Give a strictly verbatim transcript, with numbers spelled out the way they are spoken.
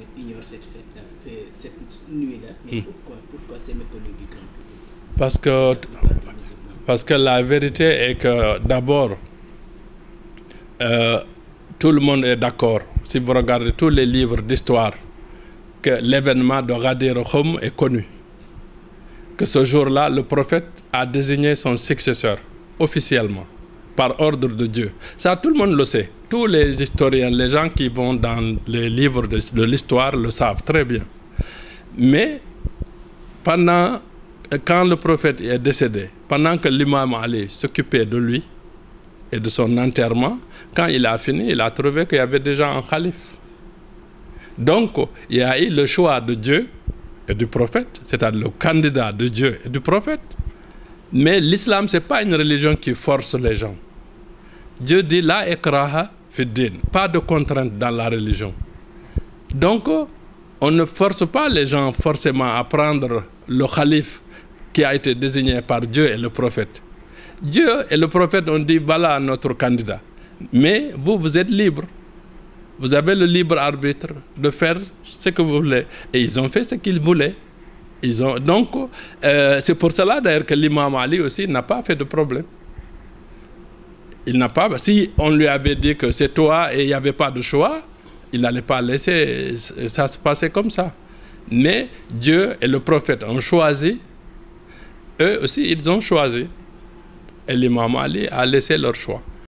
tamit ignore cette fête-là, cette nuit-là. Mais hmm. pourquoi, pourquoi c'est méconnu du grand public? Parce que, parce que la vérité est que d'abord, euh, tout le monde est d'accord, si vous regardez tous les livres d'histoire, que l'événement de Ghadir Khoum est connu. Que ce jour-là, le prophète a désigné son successeur, officiellement, par ordre de Dieu. Ça, tout le monde le sait. Tous les historiens, les gens qui vont dans les livres de, de l'histoire le savent très bien. Mais, pendant, quand le prophète est décédé, pendant que l'imam Ali s'occupait de lui et de son enterrement, quand il a fini, il a trouvé qu'il y avait déjà un calife. Donc, il y a eu le choix de Dieu et du prophète, c'est-à-dire le candidat de Dieu et du prophète. Mais l'islam, ce n'est pas une religion qui force les gens. Dieu dit la ikraha fi din, pas de contrainte dans la religion. Donc, on ne force pas les gens forcément à prendre le calife qui a été désigné par Dieu et le prophète. Dieu et le prophète ont dit voilà notre candidat. Mais vous, vous êtes libre. Vous avez le libre arbitre de faire ce que vous voulez. Et ils ont fait ce qu'ils voulaient. Ils ont, donc, euh, c'est pour cela d'ailleurs que l'imam Ali aussi n'a pas fait de problème. Il n'a pas... Si on lui avait dit que c'est toi et il n'y avait pas de choix, il n'allait pas laisser ça se passer comme ça. Mais Dieu et le prophète ont choisi. Eux aussi, ils ont choisi. Et l'imam Ali a laissé leur choix.